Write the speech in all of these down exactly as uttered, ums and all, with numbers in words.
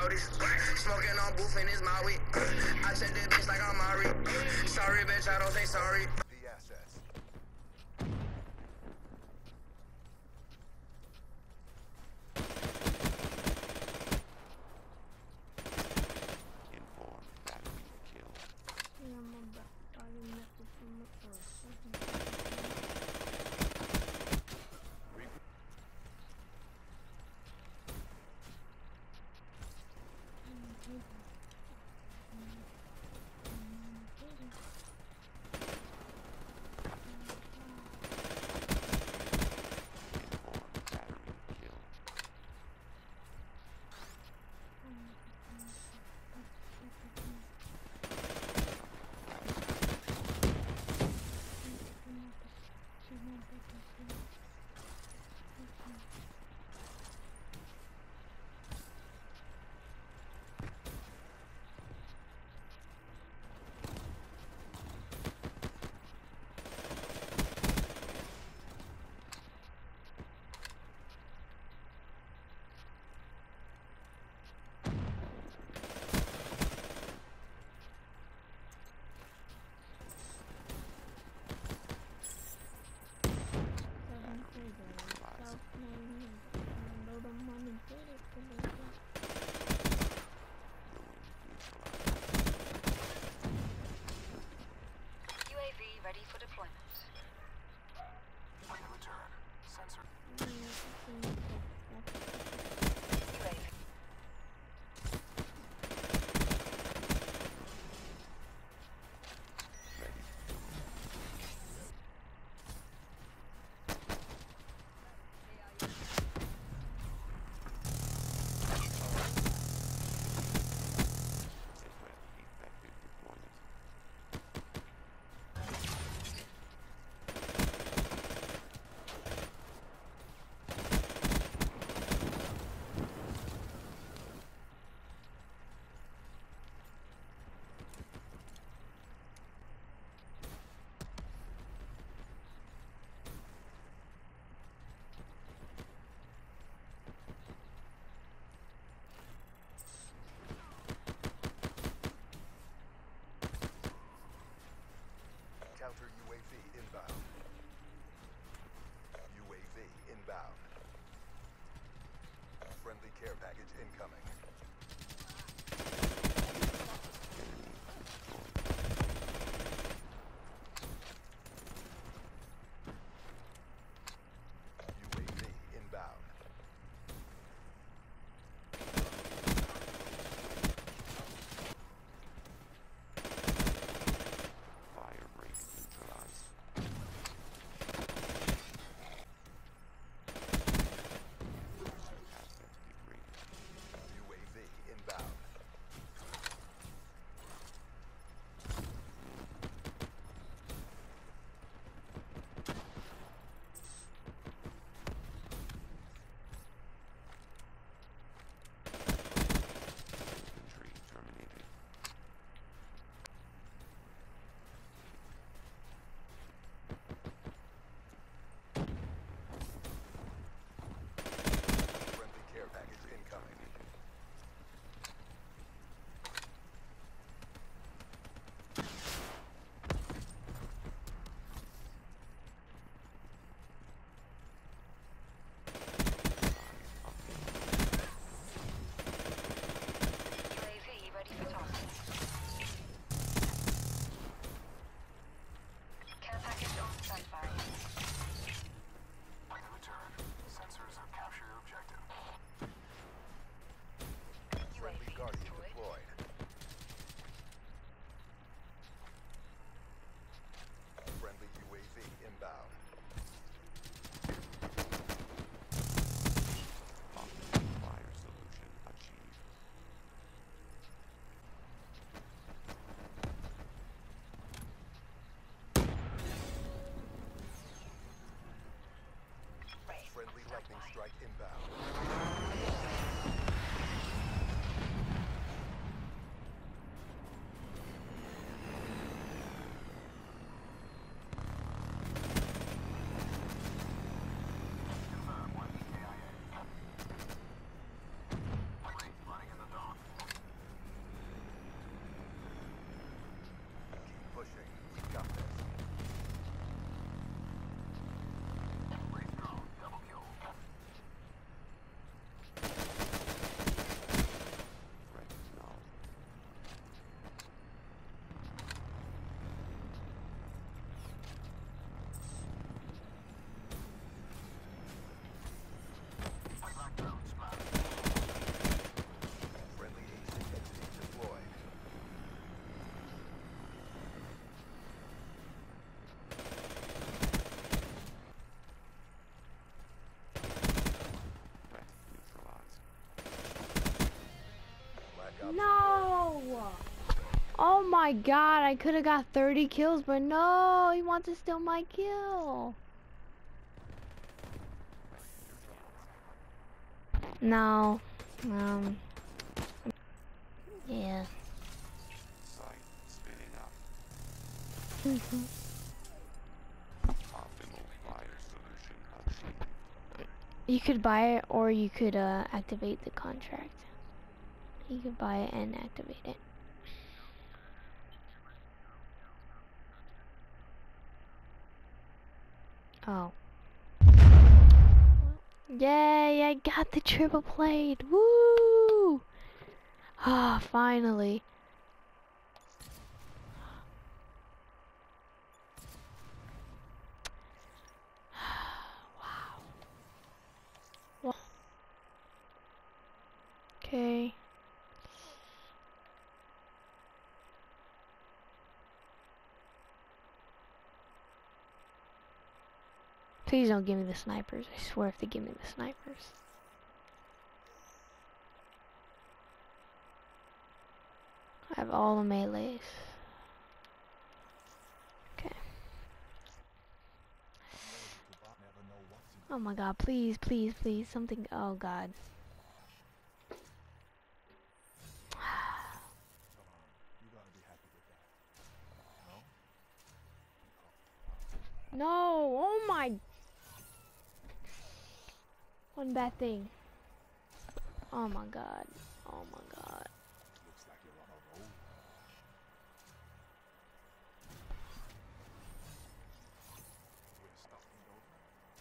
roadies. Smoking on booth in his Maui. I check that bitch like I'm Mari. Sorry, bitch, I don't say sorry. The assets. Informed battery killed. Yeah, I'm about to message from the first. Informed battery killed. U A V ready for deployment. Point of return. Sensor. U A V. Effective deployment. Counter U A V inbound. U A V inbound. Friendly care package incoming. U A V inbound. Fire rate neutralized. Asset degraded. U A V inbound. Infantry terminated. Friendly care package incoming. U A V ready for target. Care package on standby. Point of return. Sensors have captured objective. U A V Friendly Guardian destroyed. deployed. Friendly U A V inbound. Optimal fire solution achieved. Raid Friendly on lightning standby. strike inbound. Confirm one E K I A. Plane running in the dock. my god, I could have got thirty kills, but no, he wants to steal my kill. No. Um. Yeah. Site spinning up. Mhm. Optimal fire solution achieved. You could buy it, or you could uh, activate the contract. You could buy it and activate it. Oh. Yay, I got the triple plate. Woo! Ah, finally. Wow. Well, okay. Please don't give me the snipers. I swear if they give me the snipers. I have all the melees. Okay. Oh my god, please, please, please, something, oh god. No, oh my. One bad thing. Oh my god, oh my god. Looks like you're on a roll. We're stopping it over.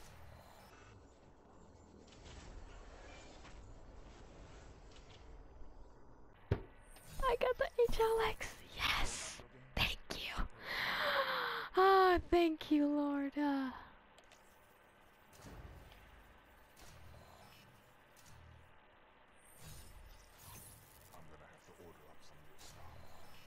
I got the H L X. Yes. Thank you. Ah, thank you, Lord. Ah. I'm gonna have to order up some new stuff.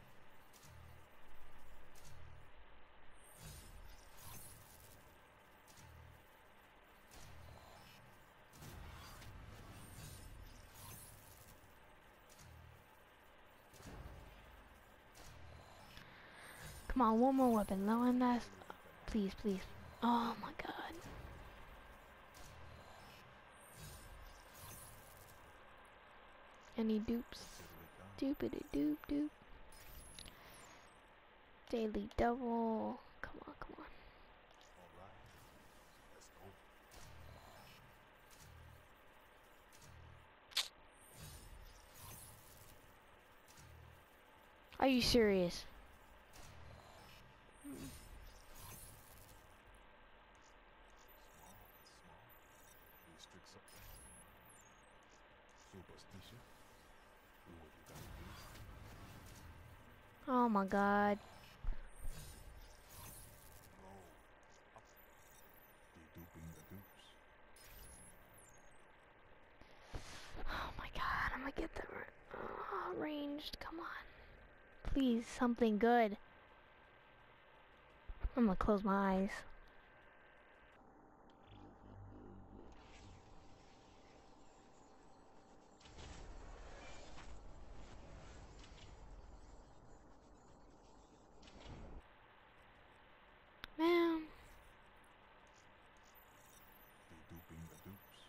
Come on, one more weapon. Low on that. Please, please. Oh my god. Any dupes? Doopity doop doop. Daily double. Come on, come on. All right. Let's go. Are you serious? Restrict something. Superstitious. Do what you gotta do. Oh my god. Roll. Up. De-duping the dupes. Oh my god, I'm gonna get the uh, ranged. Come on. Please, something good. I'm gonna close my eyes. Man. De-duping the dupes.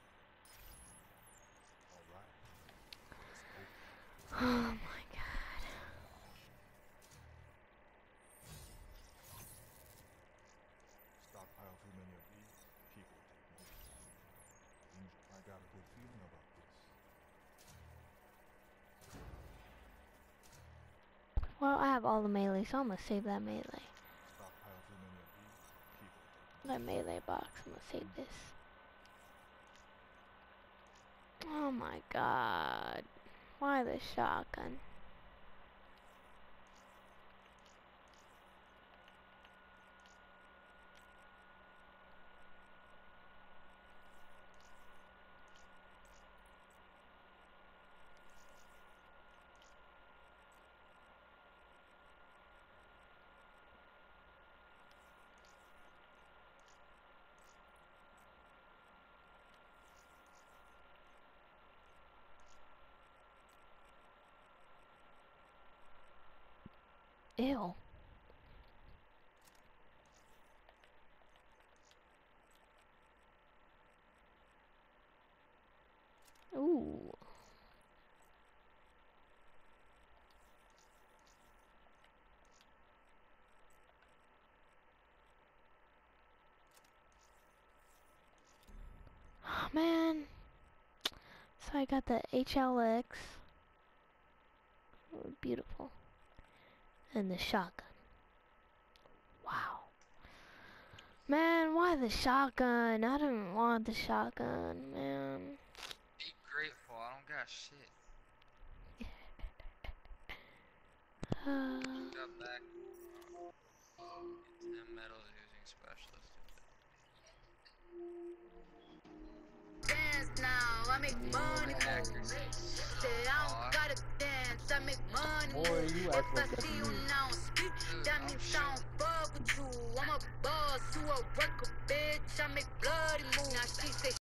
All right. Let's go. Oh my god. Stockpile too many of these. People take notice. Angel, I got a good feeling about this. Well, I have all the melee, so I'm gonna save that melee. Stockpile too many of these. People take notice. That melee box, I'm gonna save this. Oh my god. Why the shotgun? Ew. Ooh. Oh, man. So I got the H L X. Oh, beautiful. And the shotgun. Wow. Man, why the shotgun? I didn't want the shotgun, man. Be grateful, I don't got shit. Uh, Got back. ten medals using specialist. Dance now, I make money move. Say I don't gotta dance, I make money Boy, move. you If act I like that see to you me. now speak, that means I don't fuck with you. I'm a boss, you a worker, bitch. I make bloody moves. Now she say